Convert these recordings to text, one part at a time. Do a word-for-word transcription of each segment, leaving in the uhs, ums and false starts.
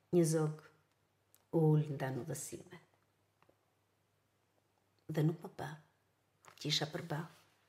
Një zog u ullë nda në dhësime. Dhe nuk më pa, që isha përba.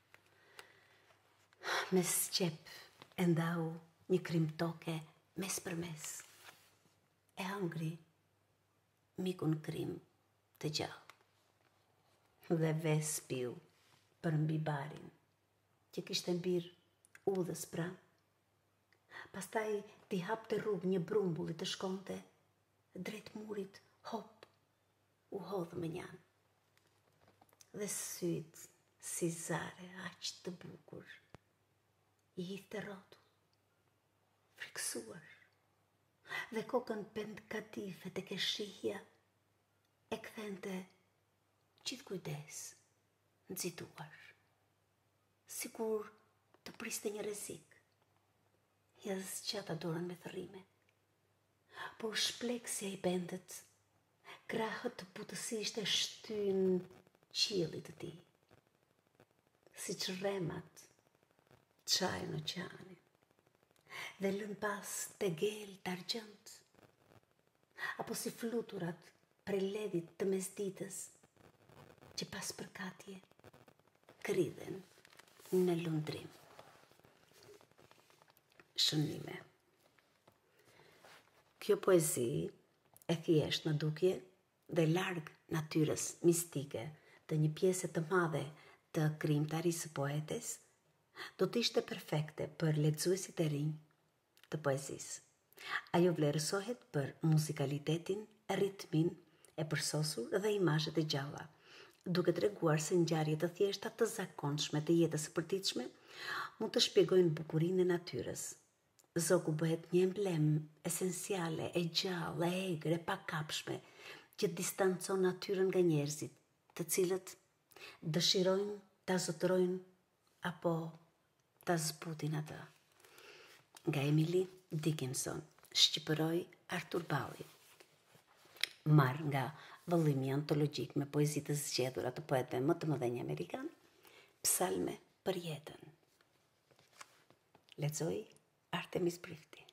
Mes qep e ndau një krim toke mes për mes. E hangri, mikun krim të gjallë. Dhe ves piu për mbi barin, që kishte mbir udhës pra. Pastaj t'i hap të rrug një brumbullit të shkonte, drejt murit, hop, u hodhë më njanë. Dhe syt, si zare, aq të bukur, i hith të rotu, friksuar, dhe kokën pend katife të keshihja, e kthente gjithë kujdes, nëzituar, sikur të priste një rrezik. Ja zgjata dorën me thërrime, por shpleksja i bendet, krahët të butësisht e shtyn qiellit të tij, si që rremat çaj në oqeanin, dhe lën pas të gel të argjënt, apo si fluturat prej ledit të mesditës, që pas përkatje kridhen në lundrim. Shënime. Kjo poezi e thjesht në dukje dhe larg natyrës mistike të një pjese të madhe të krijimtarisë së poetes, do të ishte perfekte për lexuesit e rinj të poezisë. Ajo vlerësohet për muzikalitetin, ritmin e përsosur dhe imazhet e gjalla, duke treguar se ngjarje të thjeshta të zakonshme të jetës së përditshme mund të shpjegojnë bukurinë e natyrës. Zogu bëhet një emblem esenciale, e gjallë, e egër, e pakapshme, që distancon natyrën nga njerëzit, të cilët dëshirojnë ta zotërojnë apo ta zbutin atë. Nga Emily Dickinson, shqipëroi Artur Balli. Marr nga vëllimi antologjik me poezi të zgjedhura të poetëve më të mëdhenj amerikan, Psalme për jetën. Lexoi Artemis Prifti.